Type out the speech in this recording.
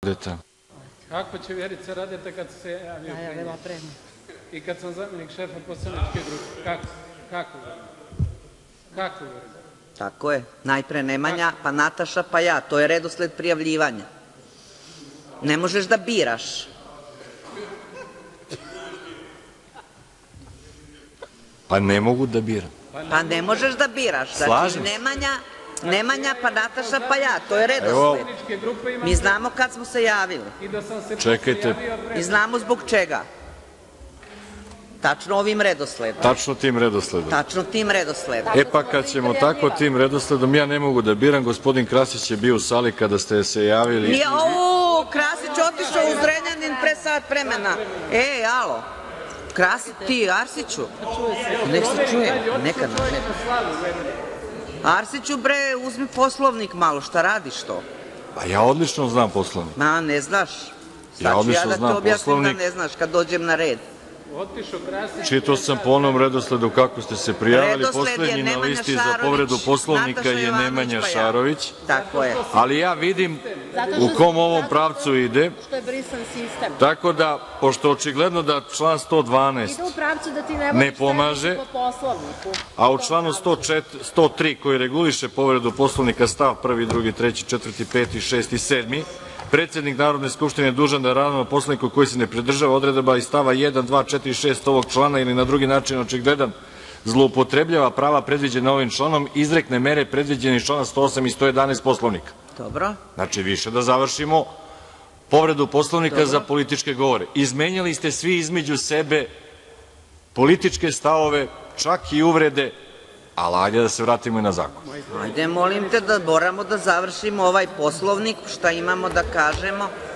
Radeta. Kako će Vjerica Radeta kad se javio premijer? I kad sam zamjenik šefa poslaničke grupe? Kako? Tako je. Najpre Nemanja, pa Nataša, pa ja. To je redosled prijavljivanja. Ne možeš da biraš. Pa ne mogu da biram. Pa ne možeš da biraš. Znači, Nemanja, pa Nataša, pa ja. To je redosled. Mi znamo kad smo se javili. Čekajte. I znamo zbog čega. Tačno ovim redosledom. Tačno tim redosledom. Tačno tim redosledom. E pa kad ćemo tako tim redosledom, ja ne mogu da biram. Gospodin Krasić je bio u sali kada ste se javili. Nije, Krasić otišao u Zrenjanin pre sat vremena. Alo. Krasić, ti, Arsiću. Nek se čuje. Nekad. Arsiću, bre, uzmi Poslovnik malo. Šta radiš to? Pa ja odlično znam Poslovnik. Ma, ne znaš. Ja odlično znam Poslovnik. Sad ću ja da te objasnim da ne znaš kad dođem na red. Čitao sam po onom redosledu kako ste se prijavili. Poslednji na listi za povredu Poslovnika je Nemanja Šarović. Tako je. Ali ja vidim u kom ovom pravcu ide. Tako da, pošto očigledno da član 112 ne pomaže, a u članu 103 koji reguliše povredu Poslovnika stav 1, 2, 3, 4, 5, 6 i 7, predsednik Narodne skupštine je dužan da narodnom poslaniku koji se ne pridržava odredaba iz stava 1, 2, 4 i 6 ovog člana ili na drugi način očigledan zloupotrebljava prava predviđena ovim članom, izrekne mere predviđene iz člana 108 i 111 Poslovnika. Dobro. Znači, više da završimo povredu Poslovnika za političke govore. Izmenjali ste svi između sebe političke stavove, čak i uvrede, ali ajde da se vratimo i na zakon. Ajde, molim te da moramo da završimo ovaj Poslovnik, šta imamo da kažemo.